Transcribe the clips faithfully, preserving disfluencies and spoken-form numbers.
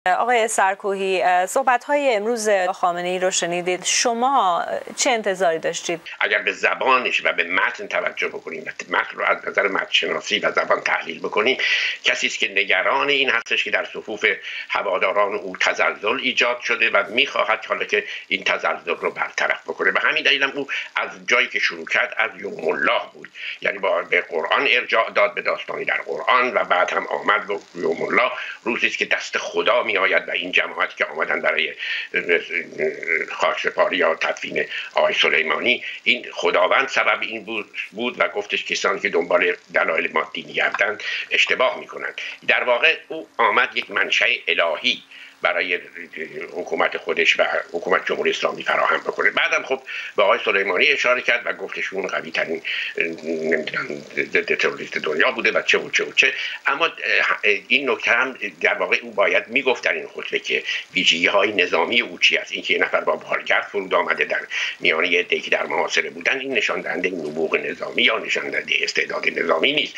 آقای سرکوهی، صحبت‌های امروز خامنه‌ای رو شنیدید، شما چه انتظاری داشتید؟ اگر به زبانش و به متن توجه بکنیم، متن رو از نظر متن شناسی و زبان تحلیل بکنیم، کسی است که نگران این هستش که در صفوف هواداران او تزلزل ایجاد شده و می‌خواهد حالا که این تزلزل رو برطرف بکنه. به همین دلیل هم او از جایی که شروع کرد از یوم الله بود، یعنی با به قرآن ارجاع داد، به داستانی در قرآن، و بعد هم آمد و یوم الله روزی است که دست خدا می آید و این جماعتی که آمدن برای خاکسپاری یا تدفین آقای سلیمانی، این خداوند سبب این بود, بود و گفتش کسانی که دنبال دلایل مادی می‌گردند اشتباه می‌کنند. در واقع او آمد یک منشأ الهی برای حکومت خودش و حکومت جمهوری اسلامی فراهم بکنه. بعدم خب به آقای سلیمانی اشاره کرد و گفتش اون قوی ترین نمیدونم ضد تروریست دنیا بوده و چه و چه و چه. اما این نکته هم در واقع او باید میگفت در این خطبه که ویژگی های نظامی او چی است. اینکه یه نفر با بارگرد فرود آمده در میانه یه عده‌ای که در محاصره بودن، این نشان دهنده نبوغ نظامی یا نشان دهنده استعداد نظامی نیست،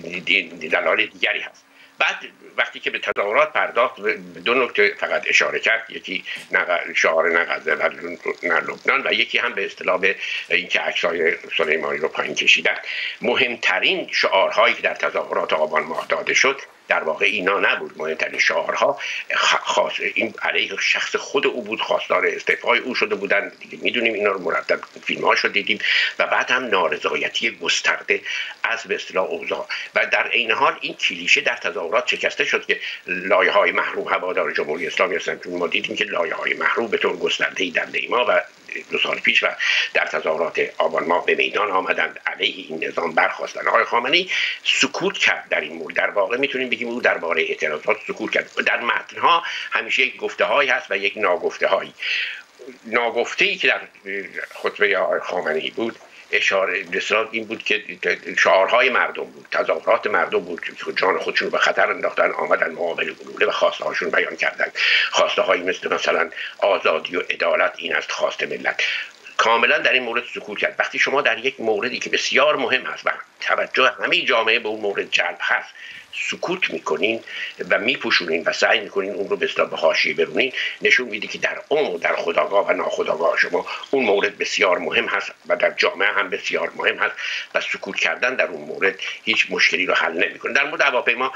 دلایل دیگری هست. بعد وقتی که به تظاهرات پرداخت، دو نکته فقط اشاره کرد، یکی شعار نه غزه و نه لبنان و یکی هم به اصطلاح به اینکه عکسای سلیمانی رو پایین کشیدن. مهمترین شعارهایی که در تظاهرات آبان ماه داده شد در واقع اینا نبود. مهمترین شعارها خاص این علیه شخص خود او بود، خواستار استعفای او شده بودن دیگه، میدونیم اینا رو، مرتب فیلم‌هاشو دیدیم. و بعد هم نارضایتی گسترده از به اصطلاح اوضاع. و در عین حال این کلیشه در تظاهرات شکسته شد که لایه‌های محروم هوادار جمهوری اسلامی هستند. چون ما دیدیم که لایه‌های محروم به طور گسترده‌ای در دیما و دو سال پیش و در تظاهرات آبان ماه به میدان آمدند، علیه این نظام برخاستند. آقای خامنه‌ای سکوت کرد در این مورد. در واقع میتونیم بگیم او درباره اعتراضات سکوت کرد. در متن‌ها همیشه یک گفته‌هایی هست و یک ناگفته‌هایی. ناگفته‌ای که در خطبه آقای خامنه‌ای بود اشاره بسیار این بود که شعارهای مردم بود، تظاهرات مردم بود که جان خودشون رو به خطر انداختن، آمدن مقابل گلوله و خواسته هاشون بیان کردن. خواسته هایی مثل مثلا آزادی و عدالت، این است خواست ملت. کاملا در این مورد سکوت کرد. وقتی شما در یک موردی که بسیار مهم است و توجه همه جامعه به اون مورد جلب هست سکوت میکنین و میپوشونین و سعی میکنین اون رو به اصطلاح به حاشیه برونین، نشون میده که در عمق، در خودآگاه و ناخودآگاه شما اون مورد بسیار مهم هست و در جامعه هم بسیار مهم هست و سکوت کردن در اون مورد هیچ مشکلی رو حل نمیکنه. در مورد هواپیما،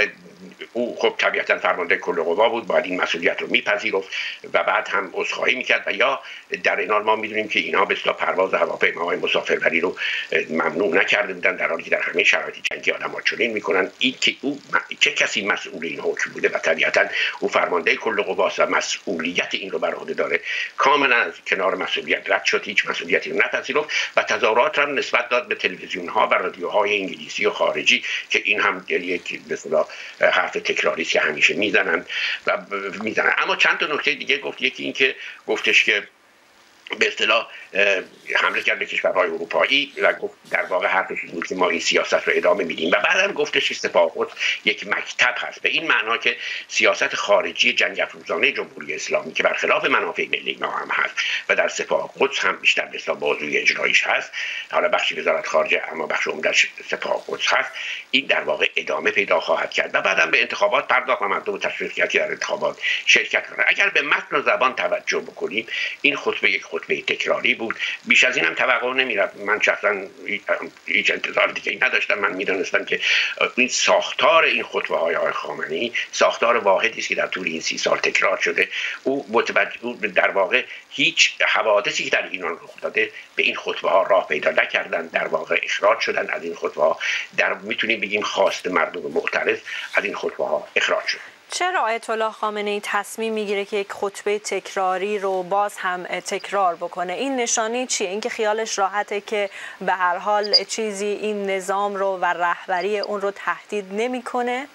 او خب طبیعتا فرمانده کل قوا بود، باید این مسئولیت رو میپذیرفت و بعد هم عذرخواهی میکرد و یا در این حال ما میدونیم که اینها به اصطلاح پرواز هواپیماهای مسافربری رو ممنوع نکرده بودن، در حالی که در همه شرایط جنگی آدم‌ها چنین میکنن. این که او چه کسی مسئول این حکم بوده و طبیعتا او فرمانده کل قواست و مسئولیت این رو بر عهده داره، کاملا از کنار مسئولیت رد شد، هیچ مسئولیتی رو نپذیرفت و تظاهرات را نسبت داد به تلویزیون ها و رادیوهای انگلیسی و خارجی که این هم یک به اصطلاح حرف تکراری است که همیشه میزنند و میزنن. اما چند تا نکته دیگه گفت. یکی این که گفتش که به اصطلاح حمله کرد به کشورهای اروپایی و گفت در واقع حرفش این بود که ما این سیاست رو ادامه میدیم و بعدم گفتش سپاه قدس یک مکتب هست، به این معنا که سیاست خارجی جنگ افروزانه جمهوری اسلامی که برخلاف منافع ملی ما هم هست و در سپاه قدس هم بیشتر به اصطلاح بازوی اجرایش هست، حالا بخشی وزارت خارجه اما بخش عمده‌اش سپاه قدس هست، این در واقع ادامه پیدا خواهد کرد و بعدم به انتخابات پرداخت و مردم تشویق کرد که در انتخابات شرکت کنند. اگر به متن و زبان توجه بکنیم این خطبه یک خطبه تکراری بود، بیش از این هم توقع نمیرفت. من شخصا هیچ انتظار دیگه نداشتم. من میدونستم که این ساختار این خطبه های آقای خامنه‌ای ساختار واحدی است که در طول این سی سال تکرار شده. او متوجه در واقع هیچ حوادثی که در ایران رخ داده به این خطبه ها راه پیدا نکردن، در واقع اخراج شدن از این خطبه ها. در میتونیم بگیم خواست مردم معترض از این خطبه ها اخراج شد. چرا آیت الله خامنه‌ای تصمیم میگیره که یک خطبه تکراری رو باز هم تکرار بکنه؟ این نشانی چیه؟ اینکه خیالش راحته که به هر حال چیزی این نظام رو و رهبری اون رو تهدید نمیکنه؟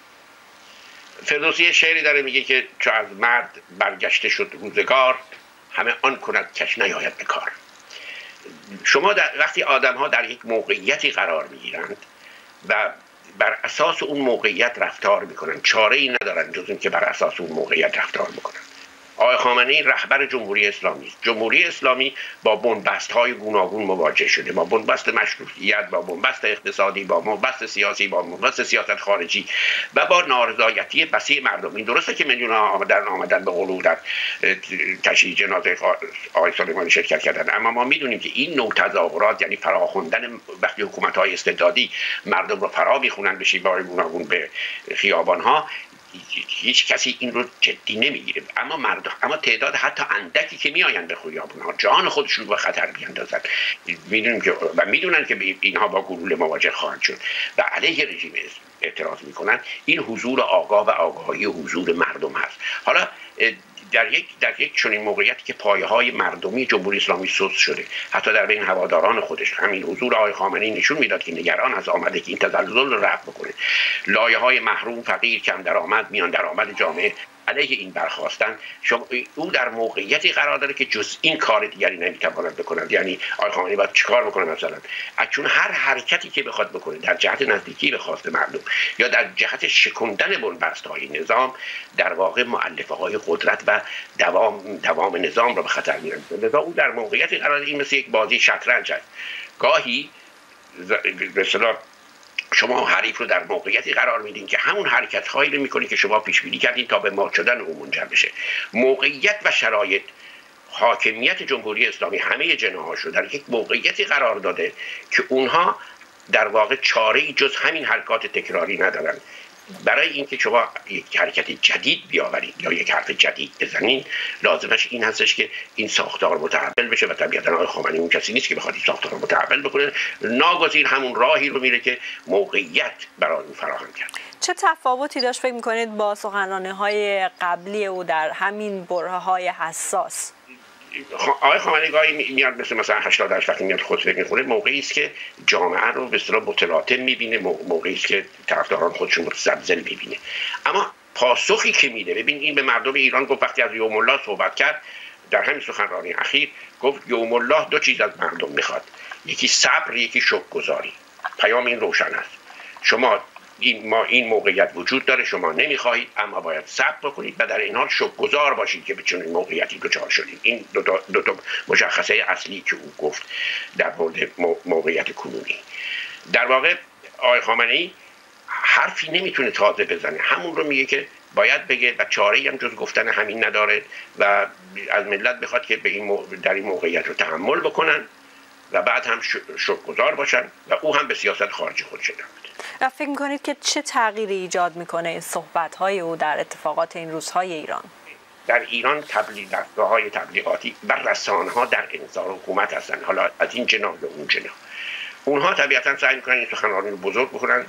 فردوسی شعری داره میگه که چو از مرد برگشته شد روزگار، همه آن کند کش نیاید به کار. شما در وقتی آدم ها در یک موقعیتی قرار میگیرند و بر اساس اون موقعیت رفتار میکنن، چاره ای ندارن جز این که بر اساس اون موقعیت رفتار بکنن. آقای خامنه‌ای رهبر جمهوری اسلامی است. جمهوری اسلامی با بنبست‌های گوناگون مواجه شده، با بنبست مشروطیت، با بنبست اقتصادی، با بنبست سیاسی، با بنبست سیاست خارجی و با نارضایتی وسیع مردم. این درسته که میلیون‌ها آمدن آمدن به قلو در تشییع جنازه آقای سلیمانی شرکت کردن، اما ما میدونیم که این نوع تظاهرات یعنی فراخوندن وقتی حکومت‌های استبدادی مردم رو فرا میخونن به شیوه‌های گوناگون به خیابان‌ها، هیچ کسی این رو جدی نمیگیره. اما مردم، اما تعداد حتی اندکی که میآیند به خیابان‌ها جان خودشون رو به خطر بیاندازن، میدونیم که و میدونن که اینها با گلوله مواجه خواهند شد و علیه رژیم اعتراض میکنن. این حضور آگاه و آگاهی حضور مردم هست. حالا در یک در یک چنین موقعیتی که پایه‌های مردمی جمهوری اسلامی سست شده، حتی در بین هواداران خودش، همین حضور آقای خامنه‌ای نشون میداد که نگران از آمده که این تزلزل رو رفع بکنه. لایه‌های محروم، فقیر، کم درآمد، میان درآمد جامعه علیه این برخواستن. شما او در موقعیتی قرار داره که جز این کار دیگری نمیتواند بکند. یعنی آقای خامنه‌ای باید چیکار بکنه؟ مثلا چون هر حرکتی که بخواد بکنه در جهت نزدیکی به خواست مردم یا در جهت شکوندن بنبست‌های نظام، در واقع مؤلفه‌های قدرت و دوام دوام نظام رو به خطر می‌اندازه. لذا او در موقعیتی قرار داره، این مثل یک بازی شطرنج است. گاهی به اصطلاح شما حریف رو در موقعیتی قرار میدین که همون حرکت هایی رو میکنی که شما پیش بینی کردین تا به مات شدن او منجر بشه. موقعیت و شرایط، حاکمیت جمهوری اسلامی همه جناحاش رو در یک موقعیتی قرار داده که اونها در واقع چاره‌ای جز همین حرکات تکراری ندارن. برای اینکه شما یک حرکت جدید بیاورید یا یک حرف جدید بزنید، لازمش این هستش که این ساختار متحول بشه و طبیعتاً آقای خامنه‌ای اون کسی نیست که بخواد این ساختار رو متحول بکنه. ناگزیر همون راهی رو میره که موقعیت برای اون فراهم کرد. چه تفاوتی داشت فکر می‌کنید با سخنرانی‌های قبلی او در همین برهه‌های حساس؟ آقای خامنه‌ای گاهی میاد مثل مثلا هشتاد هشت وقتی میاد خطبه میخونه، موقعی است که جامعه رو به اصطلاح متلاطم میبینه، موقعی است که طرفداران خودشون متزلزل میبینه. اما پاسخی که میده، ببین این به مردم ایران گفت وقتی از یوم الله صحبت کرد در همین سخنرانی اخیر، گفت یوم الله دو چیز از مردم میخواد، یکی صبر، یکی شکرگزاری. پیام این روشن است. شما این ما این موقعیت وجود داره، شما نمیخواهید، اما باید صبر بکنید و در این حال شکرگزار باشید که به چنین موقعیتی دچار شدید. این دو تا دو تا مشخصه اصلی که او گفت در مورد موقعیت کنونی. در واقع آقای خامنه‌ای حرفی نمیتونه تازه بزنه، همون رو میگه که باید بگه و چاره‌ای هم جز گفتن همین نداره و از ملت بخواد که به این مو... در این موقعیت رو تحمل بکنن و بعد هم شکرگزار باشن و او هم به سیاست خارجی خودش ادامه بده. و فکر می‌کنید که چه تغییری ایجاد می‌کنه این صحبت‌های او در اتفاقات این روزهای ایران؟ در ایران تبلیغ دستگاه‌های تبلیغاتی و رسانه‌ها در انحصار حکومت هستن، حالا از این جناح به اون جناح. اونها طبیعتاً سعی می‌کنن این سخنرانی رو بزرگ بکنن،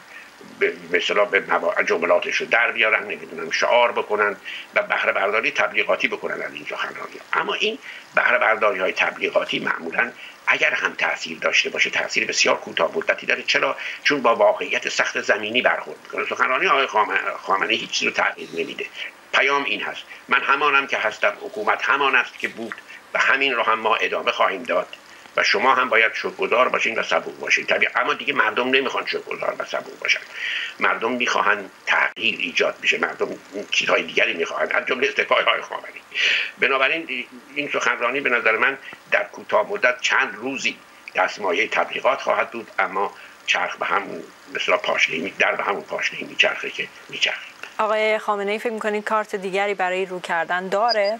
به اصطلاح به جملاتش رو در بیارن، نمیدونم شعار بکنن و بهره برداری تبلیغاتی بکنن از این سخنرانی. اما این بهره برداری‌های تبلیغاتی معمولاً اگر هم تأثیر داشته باشه، تأثیر بسیار کوتاه مدتی داره. چرا؟ چون با واقعیت سخت زمینی برخورد میکنه. سخنرانی آقای خامنه‌ای هیچ چیزی رو تغییر نمیده. پیام این هست: من همانم که هستم، حکومت همان است که بود و همین رو هم ما ادامه خواهیم داد و شما هم باید شکرگزار باشین و صبور باشین. طبیعتا اما دیگه مردم نمیخوان شکرگزار و صبور باشن. مردم میخواهن تغییر ایجاد بشه، مردم چیزهای دیگری میخواهن، از جمله استعفای آقای خامنه‌ای. بنابراین این سخنرانی به نظر من در کوتاه مدت چند روزی دستمایه تبلیغات خواهد بود، اما چرخ به همون مثلا پاشنه‌ای در به همون پاشنه‌ای میچرخه که میچرخه. آقای خامنه‌ای فکر می‌کنید کارت دیگری برای رو کردن داره؟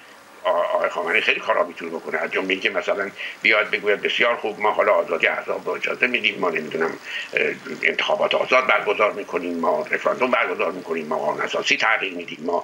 آقای خامنه‌ای خیلی کارا میتونه بکنه، از جمله اینکه مثلا بیاد بگوید بسیار خوب، ما حالا آزادی احزاب رو اجازه میدیم، ما نمیدونم انتخابات آزاد برگزار میکنیم، ما رفراندوم برگزار میکنیم، ما قانون اساسی تغییر میدیم، ما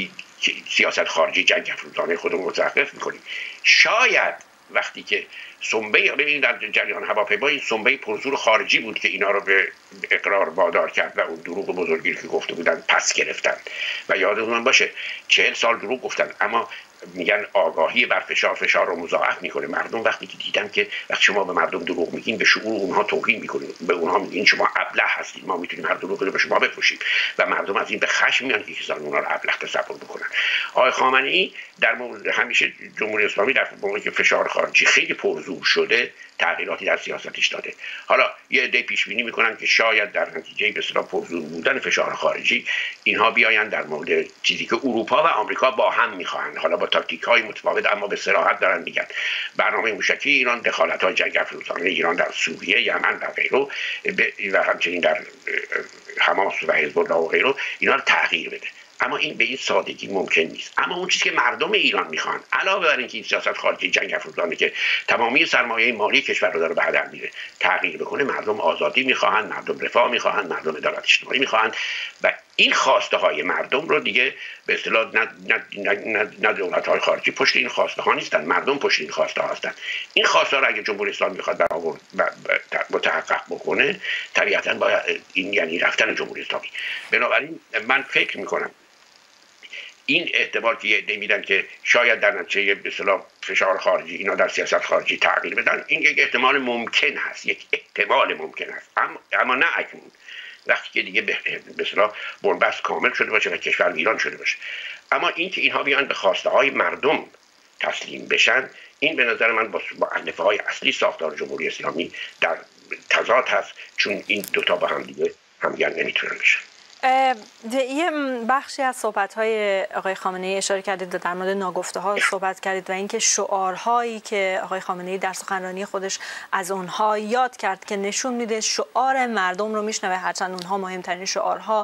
سیاست خارجی جنگ افروزانه خودمون متوقف میکنیم. شاید وقتی که سنبه ببینید در جریان هواپیما این سنبه پرزور خارجی بود که اینا رو به اقرار وادار کرد و اون دروغ بزرگی که گفته بودن پس گرفتن و یادتون باشه چهل سال دروغ گفتن، اما میگن آگاهی بر فشار فشار رو مضاعف میکنه. مردم وقتی که دیدن که وقتی شما به مردم دروغ میگین به شعور اونها توهین میکنین، به اونها میگین شما ابله هستید، ما میتونیم هر دروغی رو به شما بفروشیم و مردم از این به خشم میان که کسان اونها رو ابله تصور بکنن. آقای خامنه‌ای در مورد همیشه جمهوری اسلامی در موقعی که فشار خارجی خیلی پرزور شده تغییراتی در سیاستش داده. حالا یه عده پیش بینی میکنن که شاید در نتیجه به اصطلاح پرزور بودن فشار خارجی اینها بیاین در مورد چیزی که اروپا و آمریکا با هم میخواهند، حالا با تاکتیک های متفاوت اما به صراحت دارن میگن برنامه موشکی ایران، دخالت های جنگ افروزانه ایران در سوریه، یمن و غیره و همچنین در حماس و حزب الله و غیره، اینا رو تغییر بده. اما این به این سادگی ممکن نیست. اما اون چیزی که مردم ایران میخوان، علاوه بر اینکه این سیاست خارجی جنگ افروزانه که تمامی سرمایه مالی کشور رو داره به هدر میره تغییر بکنه، مردم آزادی میخواهند، مردم رفاه میخواهند، مردم عدالت اجتماعی میخواهند و این خواسته های مردم رو دیگه به اصطلاح نه نه نه, نه دولت های خارجی پشت این خواسته ها نیستن، مردم پشت این خواسته ها هستن. این خواسته ها رو اگه جمهوری اسلامی بخواد برآورد متحقق بکنه، طبیعتاً باید این یعنی رفتن جمهوری اسلامی. بنابراین من فکر میکنم این احتمال که یه عده میدن که شاید در نتیجه به اصطلاح فشار خارجی اینا در سیاست خارجی تغییر بدن، این یک احتمال ممکن هست، یک احتمال ممکن هست، اما, اما نه اکنون، وقتی که دیگه به اصطلاح بنبست کامل شده باشه و کشور ویران شده باشه. اما این که اینها بیان به خواسته های مردم تسلیم بشن، این به نظر من با مؤلفه های اصلی ساختار جمهوری اسلامی در تضاد هست، چون این دوتا با هم دیگه همگن نمیتونن بشن. یه بخشی از صحبت‌های آقای خامنه‌ای اشاره کردید و در مورد ناگفته‌ها صحبت کردید و اینکه شعارهایی که آقای خامنه‌ای در سخنرانی خودش از اونها یاد کرد که نشون میده شعار مردم رو میشنوه، هرچند اونها مهمترین شعارها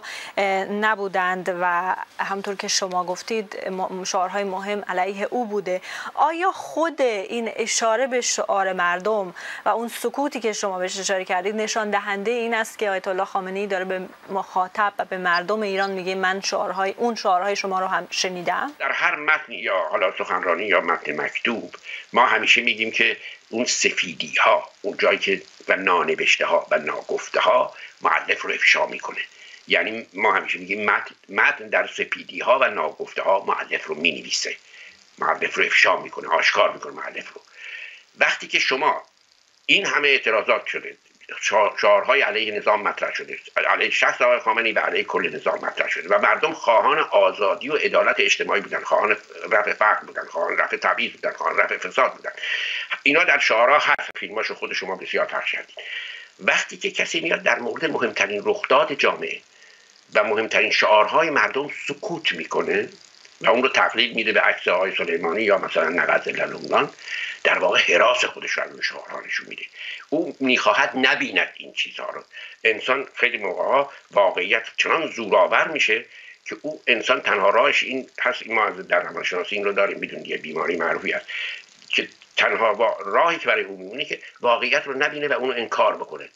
نبودند و همونطور که شما گفتید شعارهای مهم علیه او بوده. آیا خود این اشاره به شعار مردم و اون سکوتی که شما بهش اشاره کردید نشان دهنده این است که آیت الله خامنه‌ای داره به مخاطب به مردم ایران میگه من شعارهای اون شعارهای شما رو هم شنیدم؟ در هر متن یا حالا سخنرانی یا متن مکتوب ما همیشه میگیم که اون سفیدی ها، اون جایی که و نانوشته ها و ناگفته ها مؤلف رو افشا میکنه. یعنی ما همیشه میگیم متن, متن در سپیدی ها و ناگفته ها مؤلف رو مینویسه، مؤلف رو افشا میکنه، آشکار میکنه مؤلف رو. وقتی که شما این همه اعتراضات شده، شعارهای علیه نظام مطرح شده، علیه شخص آقای خامنه‌ای و علیه کل نظام مطرح شده و مردم خواهان آزادی و عدالت اجتماعی بودن، خواهان رفع فقر بودن، خواهان رفع تبعیض بودن، خواهان رفع فساد بودن. اینا در شعارها هست، فیلماشو خود شما بسیار پخش کردید. وقتی که کسی میاد در مورد مهمترین رخداد جامعه و مهمترین شعارهای مردم سکوت میکنه و اون رو تقلید میده به عکس آقای سلیمانی یا مثلا نقد لالومدان، در واقع هراس خودش رو روی شعارها نشون میده. او میخواهد نبیند این چیزها رو. انسان خیلی موقعها واقعیت چنان زورآور میشه که او انسان تنها راهش این هست، ما در روانشناسی این رو داریم، بدون یه بیماری معروفی است که تنها راهی که برای او میمونه که واقعیت رو نبینه و اونو انکار بکنه.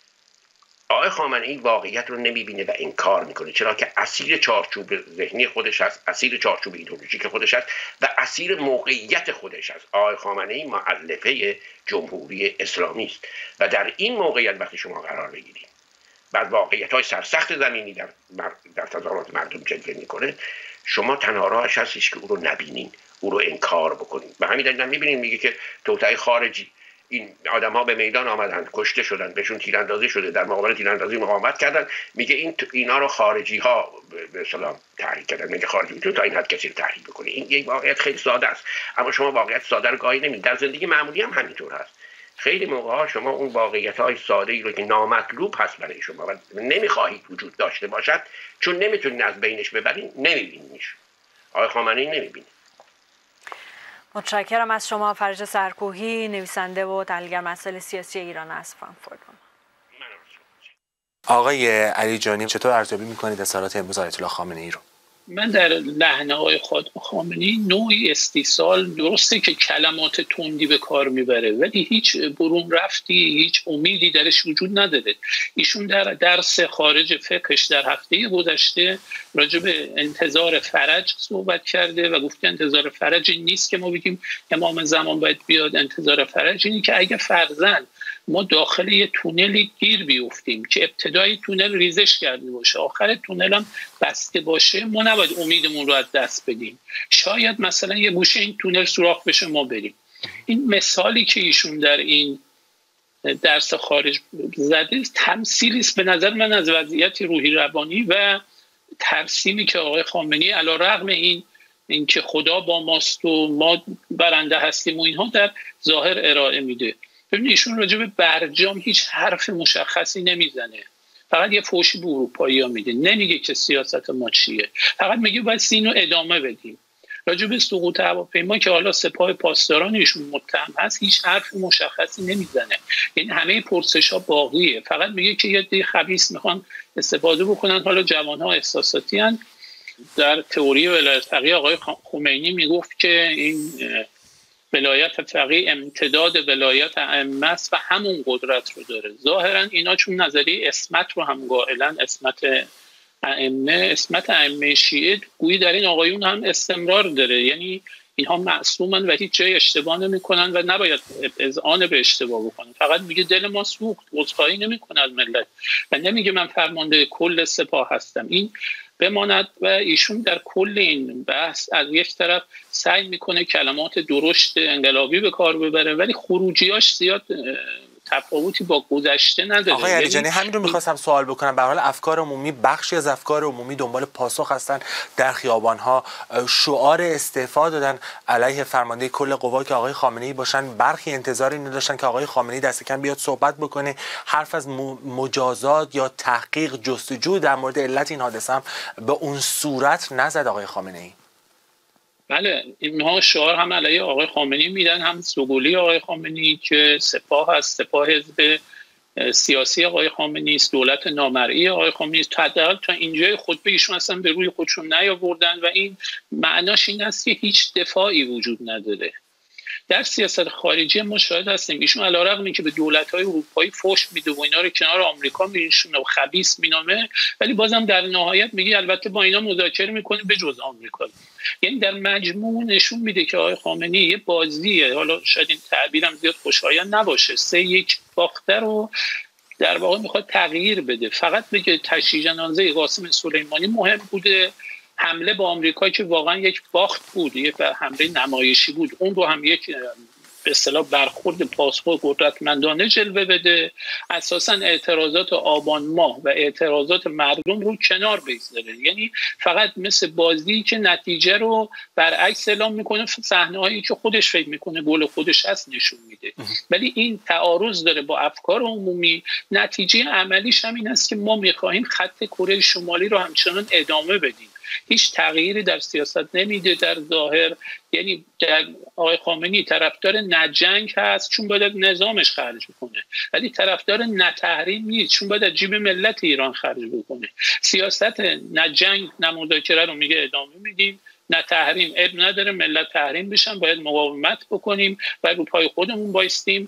آقای خامنه‌ای واقعیت رو نمیبینه و انکار میکنه، چرا که اسیر چارچوب ذهنی خودش هست، اسیر چارچوب ایدئولوژیک خودش هست و اسیر موقعیت خودش هست. آقای خامنه‌ای مؤلفه جمهوری اسلامی است و در این موقعیت وقتی شما قرار بگیرید بعد واقعیت‌های سرسخت زمینی در در تظاهرات مردم جلوه میکنه، شما تنها راهش هستش که او رو نبینین، او رو انکار بکنین. به همین دلیل میبینین میگه که توطئه خارجی، این آدم ها به میدان آمدن، کشته شدن، بهشون تیراندازی شده، در مقابل تیراندازی مقاومت کردن، میگه این اینا رو خارجی ها به اصطلاح تحریک کردن. میگه خارجی میتونه تا این حد کسی رو تحریک بکنه. این یک واقعیت خیلی ساده است، اما شما واقعیت ساده رو گاهی نمی‌بینید. در زندگی معمولی هم همینطور هست. خیلی موقع‌ها شما اون واقعیت‌های ساده‌ای رو که نامطلوب هست برای شما و نمی‌خواهید وجود داشته باشد، چون نمیتونید از بینش ببرید، نمی‌بینیش. آقای خامنه‌ای نمی‌بینه. متشکرم از شما فرج سرکوهی، نویسنده و تحلیلگر مسائل سیاسی ایران از فرانکفورت. آقای علی جانی، چطور ارزیابی می‌کنید اظهارات امروز آیت الله خامنه‌ای رو؟ من در لحنه های خامنه‌ای نوعی استیصال، درسته که کلمات تندی به کار میبره ولی هیچ برون رفتی، هیچ امیدی درش وجود نداره. ایشون در درس خارج فقهش در هفته گذشته راجع به انتظار فرج صحبت کرده و گفته انتظار فرج این نیست که ما بگیم امام زمان باید بیاد. انتظار فرج اینی که اگه فرضاً ما داخل یه تونلی گیر بیفتیم که ابتدای تونل ریزش کرده باشه، آخر تونل هم بسته باشه، ما نباید امیدمون رو از دست بدیم. شاید مثلا یه گوشه این تونل سوراخ بشه ما بریم. این مثالی که ایشون در این درس خارج زده تمثیلی است به نظر من از وضعیت روحی روانی و ترسیمی که آقای خامنه‌ای علیرغم این اینکه خدا با ماست و ما برنده هستیم و اینها در ظاهر ارائه میده. ببینید ایشون راجع به برجام هیچ حرف مشخصی نمیزنه، فقط یه فوشی به اروپایی‌ها میده، نمیگه که سیاست ما چیه، فقط میگه باید سینو ادامه بدیم. راجع به سقوط هواپیما که حالا سپاه پاسداران ایشون متهم هست هیچ حرف مشخصی نمیزنه، یعنی همه پرسش‌ها باقیه، فقط میگه که یه دی خبیث میخوان استفاده بکنن. حالا جوان‌ها احساساتی هستند. در تئوری ولایت فقیه آقای خمینی میگفت که این ولایت فقیه امتداد ولایت ائمه است و همون قدرت رو داره. ظاهرا اینا چون نظریه اسمت رو هم قائلن، اسمت ائمه، اسمت ائمه شیعه گویی در این آقایون هم استمرار داره، یعنی اینها معصومن و هیچ جای اشتباه نمیکنن و نباید اذعان به اشتباه بکنن. فقط میگه دل ما سوخت، عذرخواهی نمیکنه از ملت و نمیگه من فرمانده کل سپاه هستم. این بماند و ایشون در کل این بحث از یک طرف سعی میکنه کلمات درشت انقلابی به کار ببره ولی خروجیاش زیاد تفاوتی با گذشته نداره. آقای علیجانی همین رو میخواستم سوال بکنم. به هر حال افکار عمومی، بخشی از افکار عمومی دنبال پاسخ هستن، در خیابان‌ها شعار استعفا دادن علیه فرمانده کل قوا که آقای خامنه‌ای باشن. برخی انتظاری نداشتن که آقای خامنه‌ای دست کم بیاد صحبت بکنه، حرف از مجازات یا تحقیق جستجو در مورد علت این حادثه هم به اون صورت نزد آقای خامنه‌ای. بله، اینها شعار هم علیه آقای خامنه‌ای میدن، هم سگولی آقای خامنه‌ای که سپاه هست، سپاه حزب سیاسی آقای خامنه‌ای است، دولت نامرئی آقای خامنه‌ای است. تا حداقل تا اینجای خطبه ایشون اصلا به روی خودشون نیاوردن و این معناش این است که هیچ دفاعی وجود نداره. در سیاست خارجی ما شاهد هستیم ایشون علیرغم اینکه به دولت‌های اروپایی فحش میده و اینا رو کنار آمریکا میشونه و خبیث مینامه، ولی بازم در نهایت میگه البته با اینا مذاکره میکنه به جز آمریکا. یعنی در مجموع نشون میده که آقای خامنه‌ای یه بازیه، حالا شاید این تعبیرم زیاد خوشایند نباشه، سه یک باخته رو در واقع میخواد تغییر بده. فقط بگه تشییع جنازه قاسم سلیمانی مهم بوده، حمله با آمریکا که واقعا یک باخت بود، یک حمله نمایشی بود، اون رو هم یک به اصطلاح برخورد پاسخ قدرتمندانه جلوه بده، اساسا اعتراضات آبان ماه و اعتراضات مردم رو کنار بگذاره. یعنی فقط مثل بازی که نتیجه رو برعکس اعلام میکنه، صحنه‌هایی که خودش فکر میکنه گل خودش هست نشون میده، ولی این تعارض داره با افکار عمومی. نتیجه عملیش هم این است که ما میخواهیم خط کره شمالی رو همچنان ادامه بدیم، هیچ تغییری در سیاست نمیده در ظاهر. یعنی در آقای خامنه‌ای طرفدار نجنگ هست چون باید نظامش خرج بکنه، ولی طرفدار نتحریم نیست چون باید جیب ملت ایران خرج بکنه. سیاست نجنگ نه مذاکره رو میگه ادامه میدیم، نه تحریم اب نداره، ملت تحریم بشن، باید مقاومت بکنیم و رو پای خودمون بایستیم.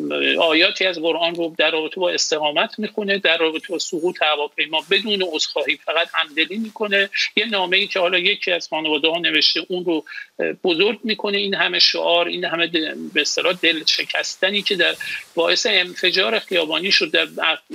آیاتی از قرآن رو در رابطه با استقامت میخونه، در رابطه با سقوط هواپیما بدون عذرخواهی فقط همدلی میکنه. یه نامه‌ای که حالا یکی از خانواده‌ها نوشته اون رو بزرگ میکنه. این همه شعار، این همه به اصطلاح دل شکستنی که در باعث انفجار خیابانی شد در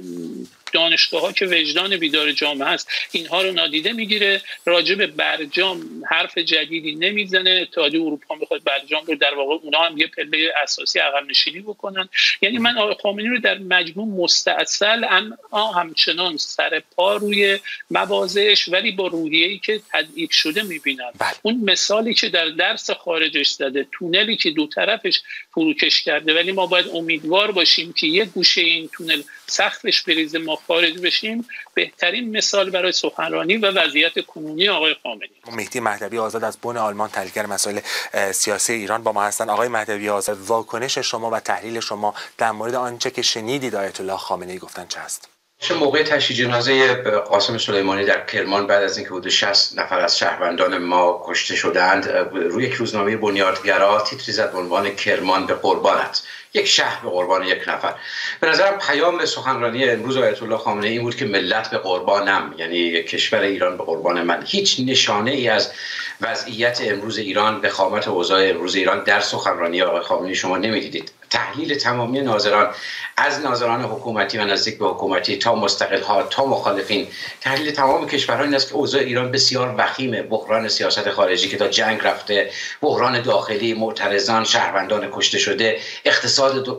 دانشگاه‌ها که وجدان بیدار جامعه است، اینها رو نادیده میگیره. راجع به برجام حرف جدیدی نمیزنه. اتحادیه اروپا میخواد برجام رو در واقع اونا هم یه پله اساسی عقب نشینی بکنن. یعنی من آقای خامنه‌ای رو در مجموع مستعسل اما همچنان سر پا روی مواضعش ولی با روحیه‌ای که تضعیف شده میبینم. اون مثالی که در درس خارجش زده، تونلی که دو طرفش فروکش کرده، ولی ما باید امیدوار باشیم که یک گوشه این تونل سقفش بریزه ما خارج بشیم. بهترین مثال برای سخنرانی و وضعیت کنونی آقای خامنه‌ای. مهدی مهدوی آزاد از بن آلمان، تحلیلگر مسائل سیاسی ایران با ما هستند. آقای مهدوی آزاد، واکنش شما و تحلیل شما در مورد آنچه که شنیدید آیت الله خامنه‌ای گفتن چه است؟ چه موقع تشییع جنازه قاسم سلیمانی در کرمان بعد از اینکه حدود شصت نفر از شهروندان ما کشته شدند، روی یک روزنامه بنیادگرا تیتری زد به عنوان کرمان به قربانت، یک شهر به قربان یک نفر. به نظرم پیام سخنرانی امروز آیت الله خامنه‌ای این بود که ملت به قربانم، یعنی کشور ایران به قربان من. هیچ نشانه ای از وضعیت امروز ایران، وخامت اوضاع امروز ایران در سخنرانی آقای خامنه‌ای شما نمیدیدید. تحلیل تمامی ناظران، از ناظران حکومتی و نزدیک به حکومتی تا مستقل ها تا مخالفین، تحلیل تمام کشورها این است که اوضاع ایران بسیار وخیمه. بحران سیاست خارجی که تا جنگ رفته، بحران داخلی، معترضان، شهروندان کشته شده، اقتصاد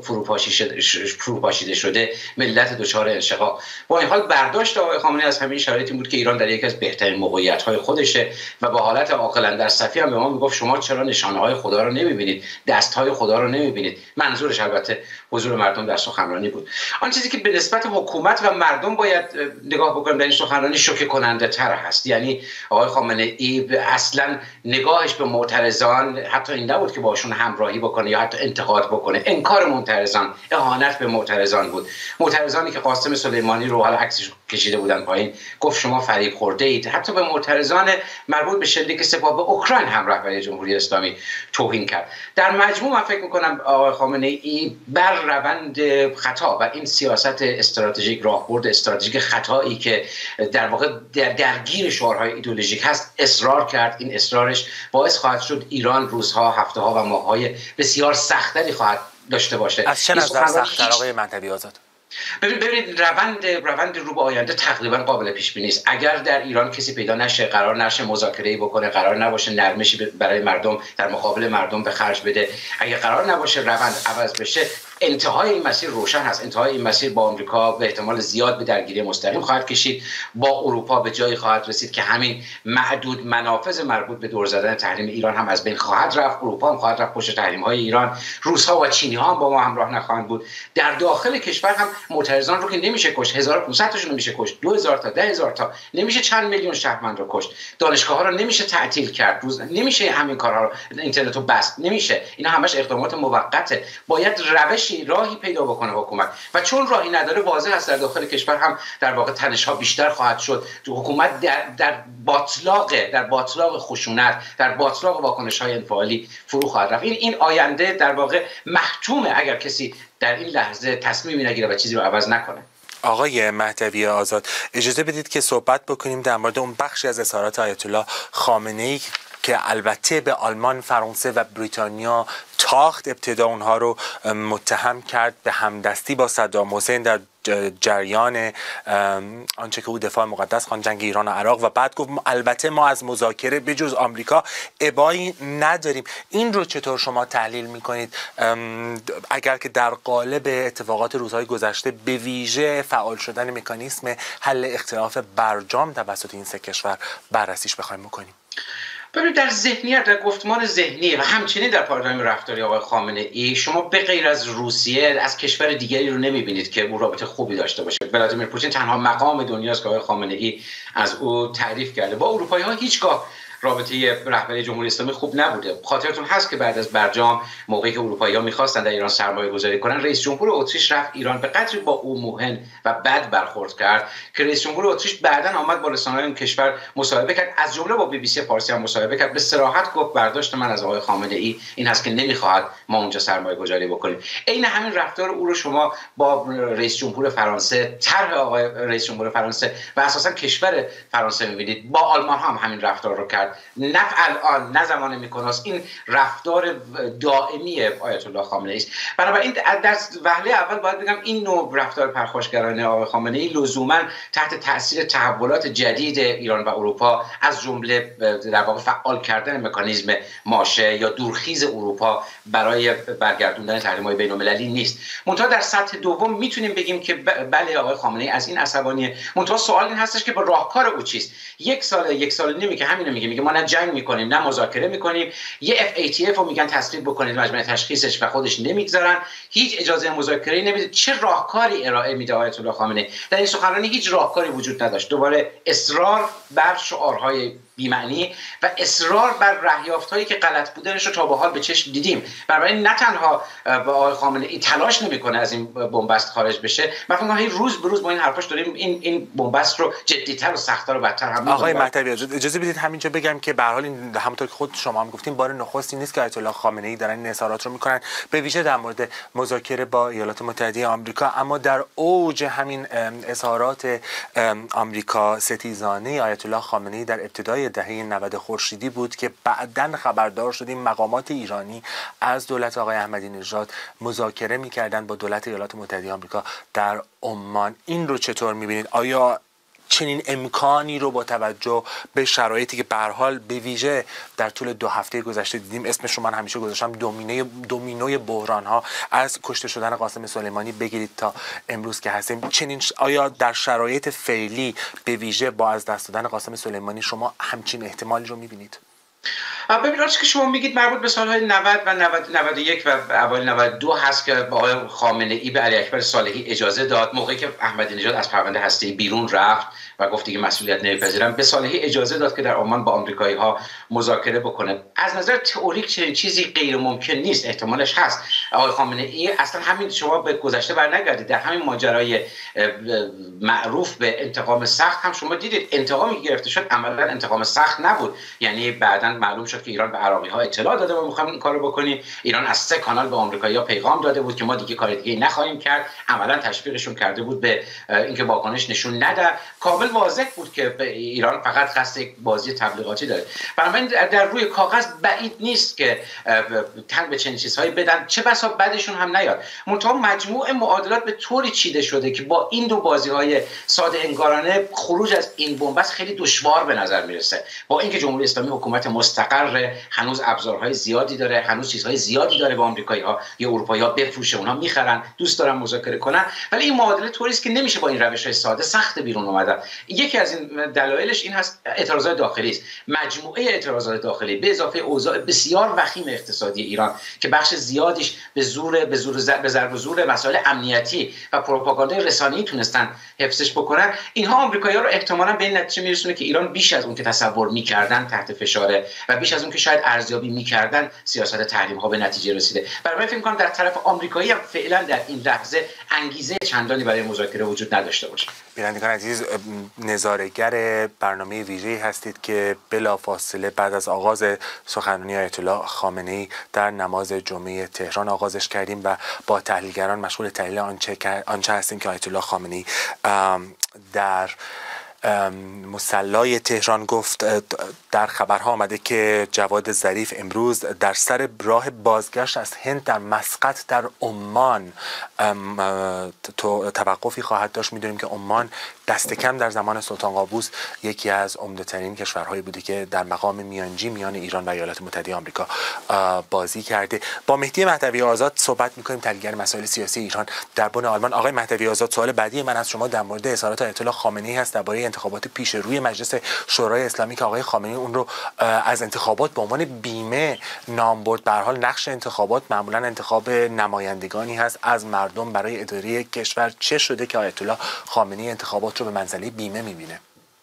فروپاشیده شده، ملت دچار انشقاق. با این حال برداشت آقای خامنه‌ای از همین شرایطی بود که ایران در یکی از بهترین موقعیت‌های خودشه و با حالت عاقل اندر صفی هم به ما میگفت شما چرا نشانه‌های خدا رو نمی‌بینید، دست‌های خدا رو نمی‌بینید. من منظورش البته حضور مردم در سخنرانی بود. آن چیزی که به نسبت حکومت و مردم باید نگاه بکنیم در این سخنرانی شوکه کننده تر هست. یعنی آقای خامنه ای اصلا نگاهش به معترضان حتی این نبود که باشون همراهی بکنه یا حتی انتقاد بکنه، انکار معترضان، اهانت به معترضان بود. معترضانی که قاسم سلیمانی رو حالا عکسش کشیده بودن پایین، گفت شما فریب خورده اید. حتی به معترضان مربوط به شلیک سپاه به اوکراین هم رهبری جمهوری اسلامی توهین کرد. در مجموع من فکر می‌کنم آقای خامنه ای بر روند خطا و این سیاست استراتژیک، راهبرد استراتژیک خطایی که در واقع در درگیر شعارهای ایدئولوژیک هست اصرار کرد. این اصرارش باعث خواهد شد ایران روزها، هفته‌ها و ماه‌های بسیار سختری خواهد داشته باشه. از چه نظر سخت‌تر آقای مهدوی آزاد؟ ببینید ببینید روند روند رو به آینده تقریبا قابل پیش بینی است. اگر در ایران کسی پیدا نشه، قرار نشه مذاکره‌ای بکنه، قرار نباشه نرمشی برای مردم در مقابل مردم به خرج بده، اگر قرار نباشه روند عوض بشه، انتهای این مسیر روشن هست. انتهای این مسیر با آمریکا به احتمال زیاد به درگیری مستقیم خواهد کشید، با اروپا به جایی خواهد رسید که همین معدود منافذ مربوط به دور زدن تحریم ایران هم از بین خواهد رفت. اروپا هم خواهد رفت پشت تحریم‌های ایران. روس‌ها و چینی‌ها هم با ما همراه نخواهند بود. در داخل کشور هم معترضان رو که نمیشه کشت، هزار و پانصد تاشون نمیشه کشت، دو هزار تا، ده هزار تا، نمیشه چند میلیون شهروند رو کشت. دانشگاه‌ها رو نمیشه تعطیل کرد، روز نمیشه همین کارها رو، اینترنت رو بست، نمیشه. اینا همش اقدامات موقته. باید روش راهی پیدا بکنه حکومت و چون راهی نداره واضح است در داخل کشور هم در واقع تنش‌ها بیشتر خواهد شد. حکومت در در باطلاق در باطلاق خشونت، در باطلاق واکنش‌های انفعالی فرو خواهد رفت. این این آینده در واقع محتومه اگر کسی در این لحظه تصمیمی نگیره و چیزی رو عوض نکنه. آقای مهدوی آزاد، اجازه بدید که صحبت بکنیم در مورد اون بخشی از اظهارات آیت الله خامنه‌ای که البته به آلمان، فرانسه و بریتانیا تاخت ابتدا اونها رو متهم کرد به همدستی با صدام حسین در جریان آنچه که او دفاع مقدس خواند، جنگ ایران و عراق، و بعد گفت البته ما از مذاکره به جز آمریکا ابایی نداریم. این رو چطور شما تحلیل میکنید اگر که در قالب اتفاقات روزهای گذشته به ویژه فعال شدن مکانیسم حل اختلاف برجام توسط این سه کشور بررسیش بخوایم بکنیم؟ ببینید در ذهنیت، در گفتمان ذهنی و همچنین در پارادایم رفتاری آقای خامنه ای شما به غیر از روسیه از کشور دیگری رو نمیبینید که او رابطه خوبی داشته باشه. ولادیمیر پوتین تنها مقام دنیاست که آقای خامنه ای از او تعریف کرده. با اروپایی‌ها هیچگاه رابطه رهبری جمهوری اسلامی خوب نبوده. خاطرتون هست که بعد از برجام موقعی که اروپایی‌ها می‌خواستن در ایران سرمایه گذاری کنن، رئیس جمهور اتریش رفت ایران، به قدری با او موهن و بد برخورد کرد که رئیس جمهور اتریش بعداً آمد با رسانه‌های اون کشور مصاحبه کرد، از جمله با بی بی سی فارسی هم مصاحبه کرد. به صراحت گفت برداشت من از آقای خامنه ای این هست که نمی‌خواهد ما اونجا سرمایه گذاری بکنیم. عین همین رفتار او رو شما با رئیس جمهور فرانسه، طرح آقای رئیس جمهور فرانسه و اساساً کشور فرانسه می‌بینید. با آلمان هم همین رفتار رو کرد. نه الان نه زمان میکناس. این رفتار دائمی آیت الله خامنه ای است. بنابراین در وهله اول باید بگم این نوع رفتار پرخاشگرانه آقای خامنه ای لزوما تحت تاثیر تحولات جدید ایران و اروپا، از جمله در واقع فعال کردن مکانیزم ماشه یا دورخیز اروپا برای برگردوندن تحریم‌های بین‌المللی نیست. منتها در سطح دوم میتونیم بگیم که بله آقای خامنه ای از این عصبانیه. منتها سوال این هستش که با راهکار او چیست؟ یک سال یک سال نمیگه، همینو میگه، میگه ما نه جنگ میکنیم نه مذاکره میکنیم. یه اف ای تی اف رو میگن تصویب بکنید مجمع تشخیصش و خودش نمیگذارن، هیچ اجازه مذاکره نمیده. چه راهکاری ارائه میده آیت الله خامنه؟ در این سخنرانی هیچ راهکاری وجود نداشت. دوباره اصرار بر شعارهای بی‌معنی و اصرار بر رهیافت‌هایی که غلط بودنش رو تا به حال به چشم دیدیم. بنابراین نه تنها آقای خامنه ای تلاش نمی‌کنه از این بنبست خارج بشه، مثلا هی روز به روز با این حرفاش داریم این این بنبست رو جدی‌تر و سخت‌تر و بدتر هم. آقای مهدوی اجازه بدید همینجا بگم که به هر حال این همونطور که خود شما هم گفتین بار نخستی نیست که آیت الله خامنه ای دارن این اظهارات رو می‌کنن، به ویژه در مورد مذاکره با ایالات متحده آمریکا. اما در اوج همین اظهارات آمریکا ستیزانه آیت الله خامنه ای در ابتدای دهه نود خورشیدی بود که بعداً خبردار شدیم مقامات ایرانی از دولت آقای احمدی نژاد مذاکره می‌کردند با دولت ایالات متحده آمریکا در عمان. این رو چطور می‌بینید؟ آیا چنین امکانی رو با توجه به شرایطی که به هر حال به ویژه در طول دو هفته گذشته دیدیم، اسمش رو من همیشه گذاشتم دومینوی دومینوی بحران‌ها، از کشته شدن قاسم سلیمانی بگیرید تا امروز که هستیم، چنین آیا در شرایط فعلی به ویژه با از دست دادن قاسم سلیمانی شما همچین احتمالی رو می‌بینید؟ ببین آنچه که شما میگید مربوط به سالهای نود و نود و یک و اوایل نود و دو هست که با آقای خامنه ای به علی اکبر صالحی اجازه داد موقعی که احمدی نژاد از پرونده هسته‌ای بیرون رفت و گفت دیگه مسئولیت نمیپذیرم، به صالحی اجازه داد که در عمان با آمریکایی‌ها مذاکره بکنه. از نظر تئوریک چنین چیزی غیر ممکن نیست، احتمالش هست. آقای خامنه ای اصلا همین، شما به گذشته برنگردید، در همین ماجرای معروف به انتقام سخت هم شما دیدید انتقامی که گرفته شد عملاً انتقام سخت نبود. یعنی بعداً معلوم شد که ایران به عراقی‌ها اطلاع داده و می‌خوام این کارو بکنیم. ایران از سه کانال به آمریکایی‌ها پیغام داده بود که ما دیگه کار دیگه نخواهیم کرد. عملاً تشویقشون کرده بود به اینکه واکنش نشون نده. کامل واضح بود که ایران فقط قصد یک بازی تبلیغاتی داره. بنابراین در روی کاغذ بعید نیست که تن به چنین چیزهایی بدن، چه بسا بعدشون هم نیاد. منتها مجموع معادلات به طوری چیده شده که با این دو بازی‌های ساده انگارانه خروج از این بنبست خیلی دشوار به نظر میرسه. با اینکه جمهوری اسلامی حکومت مستقر، هنوز ابزارهای زیادی داره، هنوز چیزهای زیادی داره با آمریکایی‌ها یا اروپایی‌ها بفروشه، اونها میخرن، دوست دارن مذاکره کنن، ولی این معادله طوری است که نمیشه با این روش‌های ساده سخت بیرون اومدن. یکی از این دلایلش این هست اعتراضات داخلی است. مجموعه اعتراضات داخلی به اضافه اوضاع بسیار وخیم اقتصادی ایران که بخش زیادیش به زور به زور به ضرب و زور مسائل امنیتی و پروپاگاندای رسانه‌ای تونستن حفظش بکنن، اینها آمریکایی‌ها رو احتمالاً به این نتیجه میرسونه که ایران بیش از اون که تصور می‌کردن تحت فشاره و بیش از اون که شاید ارزیابی می‌کردن سیاست تحریم‌ها به نتیجه رسیده. برای من فکر می‌کنم در طرف آمریکایی هم فعلا در این لحظه انگیزه چندانی برای مذاکره وجود نداشته باشه. بینندگان عزیز، نظاره‌گر برنامه ویژه‌ای هستید که بلافاصله بعد از آغاز سخنرانی آیت الله خامنه‌ای در نماز جمعه تهران آغازش کردیم و با تحلیلگران مشغول تحلیل آنچه آنچه هستیم که آیت الله خامنه‌ای در مصلای تهران گفت. در خبرها آمده که جواد ظریف امروز در سر راه بازگشت از هند در مسقط در عمان توقفی خواهد داشت. میدونیم که عمان دست کم در زمان سلطان قابوس یکی از عمده‌ترین کشورهایی بوده که در مقام میانجی میان ایران و ایالات متحده آمریکا بازی کرده. با مهدی مهدوی آزاد صحبت می‌کنیم، تحلیلگر مسائل سیاسی ایران در بن آلمان. آقای مهدوی آزاد، سوال بعدی من از شما در مورد اظهارات آیت الله خامنه‌ای هست درباره انتخابات پیش روی مجلس شورای اسلامی که آقای خامنه‌ای اون رو از انتخابات به عنوان بیمه نام برد. به هر حال نقش انتخابات معمولا انتخاب نمایندگانی هست از مردم برای اداره کشور. چه شده که آیت الله خامنه‌ای انتخابات رو به منزله بیمه می‌بینه؟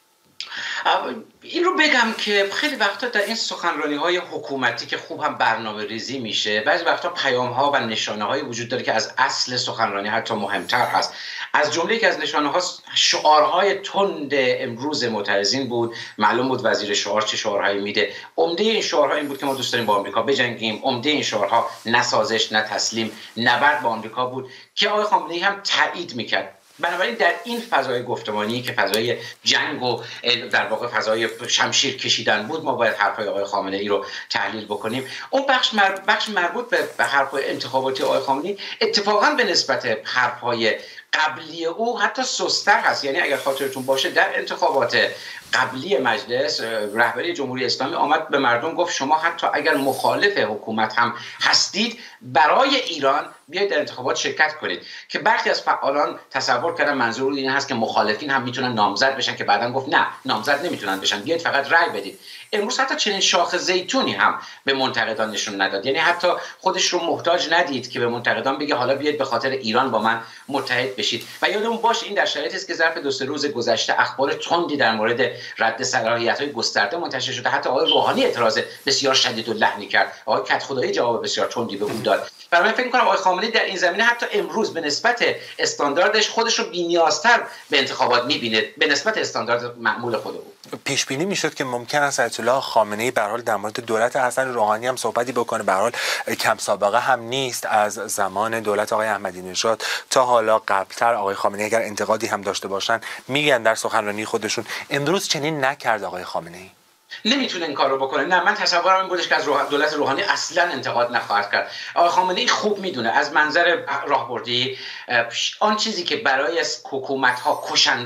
این رو بگم که خیلی وقتا در این سخنرانی های حکومتی که خوب هم برنامه ریزی میشه، بعضی وقتا پیام ها و نشانه های وجود داره که از اصل سخنرانی حتی مهمتر هست. از جمله که از نشانه ها شعارهای تند امروز معترضین بود. معلوم بود وزیر شعار چه شعارهایی میده. عمده این شعارها این بود که ما دوست داریم با آمریکا بجنگیم. عمده این شعارها نه سازش نه تسلیم، نبرد با آمریکا بود که آقای خامنه‌ای هم تایید میکرد. بنابراین در این فضای گفتمانی که فضای جنگ و در واقع فضای شمشیر کشیدن بود، ما باید حرفای آقای خامنه‌ای رو تحلیل بکنیم. اون بخش مر... بخش مربوط به حرفای انتخاباتی آقای خامنه‌ای اتفاقا به نسبت حرفای قبلی او حتی سست‌تر هست. یعنی اگر خاطرتون باشه در انتخابات قبلی مجلس رهبری جمهوری اسلامی آمد به مردم گفت شما حتی اگر مخالف حکومت هم هستید برای ایران بیاید در انتخابات شرکت کنید، که برخی از فعالان تصور کردن منظور این هست که مخالفین هم میتونن نامزد بشن، که بعداً گفت نه نامزد نمیتونن بشن، بیاید فقط رأی بدید. امروز حتی چنین شاخ زیتونی هم به منتقدان نشون نداد. یعنی حتی خودش رو محتاج ندید که به منتقدان بگه حالا بیاید به خاطر ایران با من متحد بشید. و یادمون باشه این در شرایطی است که ظرف دو سه روز گذشته اخبار تندی در مورد رد صلاحیت‌های گسترده منتشر شده. حتی آقای روحانی اعتراض بسیار شدید و لحنی کرد. آقای کدخدایی جواب بسیار تندی به او داد. برای من فکر می‌کنم آقای خامنه‌ای در این زمینه حتی امروز به نسبت استانداردش خودش رو بی‌نیازتر به انتخابات می‌بینه به نسبت استاندارد معمول خود او. پیش بینی میشد که ممکن است آیت الله خامنه‌ای به هر حال در مورد دولت حسن روحانی هم صحبتی بکنه. به هر حال کم سابقه هم نیست از زمان دولت آقای احمدی نژاد تا حالا. قبلتر آقای خامنه‌ای اگر انتقادی هم داشته باشن میگن در سخنرانی خودشون. امروز چنین نکرد آقای خامنه‌ای. نمیتونه این کار رو بکنه. نه، من تصورم این بودش که از روح... دولت روحانی اصلا انتقاد نخواهد کرد. آقای خامنه‌ای خوب میدونه از منظر راهبردی آن چیزی که برای حکومت‌ها کشنده است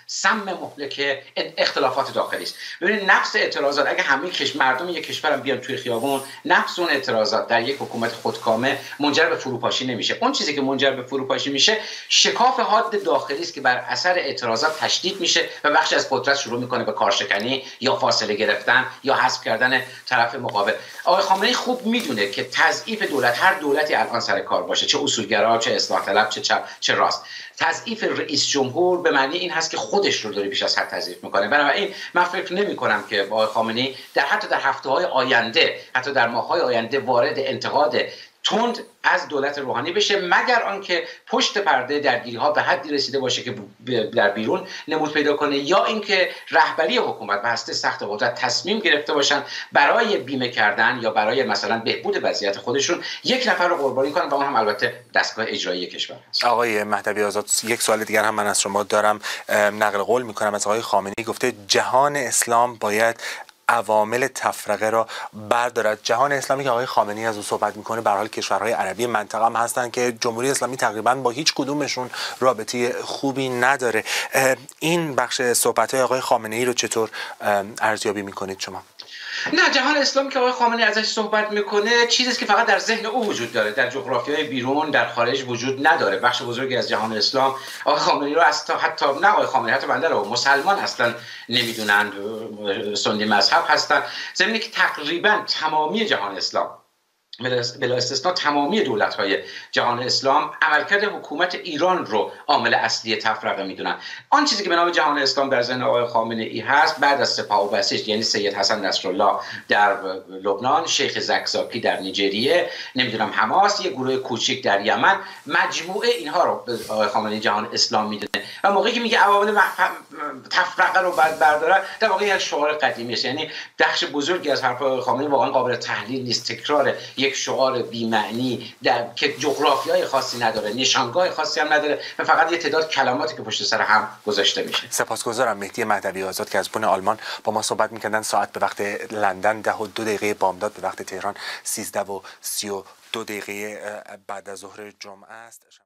سم مهلک اختلافات داخلی است. ببینید نفس اعتراضات، اگه همه کش مردم یک کشورم بیان توی خیابون، نفس اون اعتراضات در یک حکومت خودکامه منجر به فروپاشی نمیشه. اون چیزی که منجر به فروپاشی میشه شکاف حاد داخلی است که بر اثر اعتراضات تشدید میشه و بخش از قدرت شروع میکنه به کارشکنی یا فاصله گرفتن یا حذف کردن طرف مقابل. آقای خامنه‌ای خوب میدونه که تضعیف دولت، هر دولتی الان سر کار باشه، چه اصولگرا، چه اصلاح طلب، چه چه, چه راست، تضعیف رئیس جمهور به معنی این هست که خودش رو داره بیش از حد تضعیف میکنه. بنابراین من فکر نمی کنم که آقای خامنه‌ای در حتی در هفته‌های آینده، حتی در ماه‌های آینده وارد انتقاد تند از دولت روحانی بشه، مگر آنکه پشت پرده درگیری‌ها به حدی رسیده باشه که در بیرون نمود پیدا کنه، یا اینکه رهبری حکومت و هسته سخت قدرت تصمیم گرفته باشن برای بیمه کردن یا برای مثلا بهبود وضعیت خودشون یک نفر رو قربانی کنن و اون هم البته دستگاه اجرایی کشور هست. آقای مهدوی آزاد، یک سوال دیگر هم من از شما دارم. نقل قول می‌کنم از آقای خامنه‌ای، گفته جهان اسلام باید عوامل تفرقه را بردارد. جهان اسلامی که آقای خامنه‌ای از او صحبت میکنه به هر حال کشورهای عربی منطقه هم هستن که جمهوری اسلامی تقریبا با هیچ کدومشون رابطه خوبی نداره. این بخش صحبت‌های آقای خامنه‌ای رو چطور ارزیابی میکنید شما؟ نه، جهان اسلامی که آقای خامنه‌ای ازش صحبت میکنه چیزی که فقط در ذهن او وجود داره، در جغرافیای بیرون، در خارج وجود نداره. بخش بزرگی از جهان اسلام آقای خامنه‌ای رو اصلا حتی نه آقای خامنه‌ای، حتی بنده رو مسلمان اصلا نمیدونن، سنی مذهب هستن، زمینی که تقریبا تمامی جهان اسلام بلا استثنا تمامی دولت‌های جهان اسلام عملکرد حکومت ایران رو عامل اصلی تفرقه میدونن. آن چیزی که به نام جهان اسلام در ذهن آقای خامنه‌ای هست بعد از سپاه و بسیج، یعنی سید حسن نصرالله در لبنان، شیخ زکزاکی در نیجریه، نمیدونم حماس، یک گروه کوچیک در یمن، مجموعه اینها رو آقای خامنه‌ای جهان اسلام میدونه. و موقعی که میگه عوامل تفرقه رو بعد برداره، در واقع یک شعار قدیمی است. یعنی بخش بزرگی از حرف آقای خامنه‌ای واقعا قابل تحلیل نیست، تکرار یک شعار بی‌معنی در که جغرافیای خاصی نداره، نشانگاه خاصی هم نداره و فقط یه تعداد کلماتی که پشت سر هم گذاشته میشه. سپاسگزارم. مهدی مهدوی آزاد که از بن آلمان با ما صحبت می‌کردن. ساعت به وقت لندن ده و دو دقیقه بامداد، به وقت تهران سیزده و سی و دو دقیقه بعد از ظهر جمعه است.